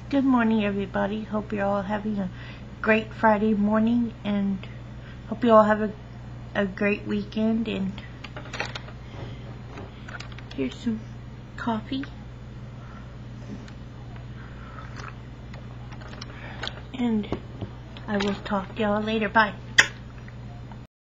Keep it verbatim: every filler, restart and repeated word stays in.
Good morning, everybody. Hope you're all having a great Friday morning, and hope you all have a, a great weekend. And here's some coffee. And I will talk to y'all later. Bye.